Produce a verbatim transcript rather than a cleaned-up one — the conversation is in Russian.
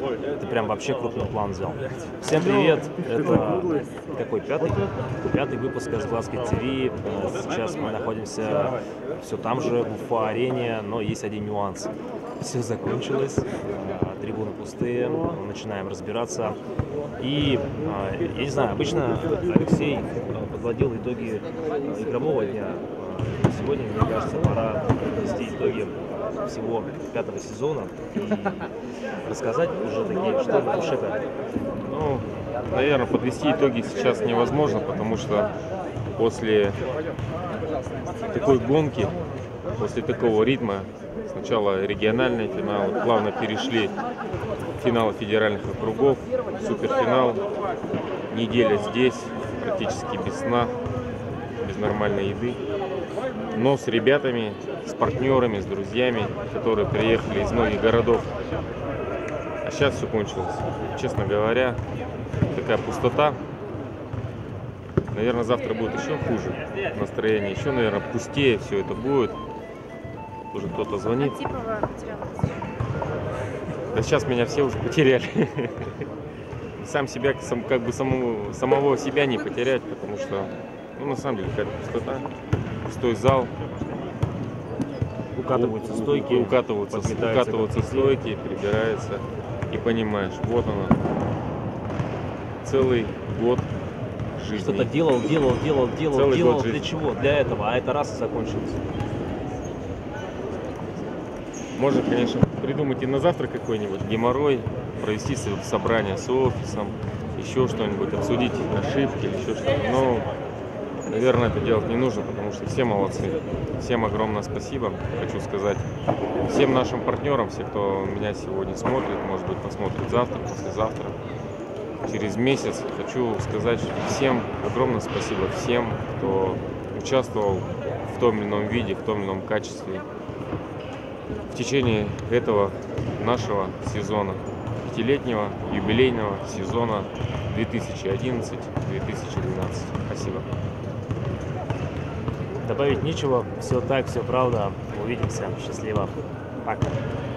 ты прям вообще крупный план взял. Всем привет, это какой, пятый? Пятый выпуск Кашглазки ТВ. Сейчас мы находимся все там же, в Уфа-арене, но есть один нюанс. Все закончилось, трибуны пустые, начинаем разбираться. И, я не знаю, обычно Алексей подводил итоги игрового дня. Сегодня, мне кажется, пора подвести итоги всего пятого сезона и рассказать уже такие, что на душе-то. Ну, наверное, подвести итоги сейчас невозможно, потому что после такой гонки, после такого ритма, сначала региональный финал, плавно перешли в финал федеральных округов, суперфинал, неделя здесь, практически без сна, без нормальной еды, но с ребятами, с партнерами, с друзьями, которые приехали из многих городов. А сейчас все кончилось. Честно говоря, такая пустота. Наверное, завтра будет еще хуже настроение, еще, наверное, пустее все это будет. Уже кто-то звонит. Да сейчас меня все уже потеряли. Сам себя, сам, как бы самого, самого себя не потерять, потому что, ну, на самом деле, какая-то пустота. Пустой зал. Укатываются стойки. Укатываются, укатываются стойки, прибирается. И понимаешь, вот оно. Целый год жизни. Что-то делал, делал, делал, делал, Целый делал. год Для жизни. чего? Для этого. А это раз и закончилось. Можно, конечно, придумать и на завтра какой-нибудь геморрой, провести собрание с офисом, еще что-нибудь, обсудить ошибки или еще что-то. Но, наверное, это делать не нужно, потому что все молодцы. Всем огромное спасибо. Хочу сказать всем нашим партнерам, все, кто меня сегодня смотрит, может быть, посмотрит завтра, послезавтра, через месяц. Хочу сказать всем огромное спасибо всем, кто участвовал в том или ином виде, в том или ином качестве в течение этого нашего сезона, пятилетнего юбилейного сезона две тысячи одиннадцать — две тысячи двенадцать. Спасибо. Добавить нечего. Все так, все правда. Увидимся. Счастливо. Пока.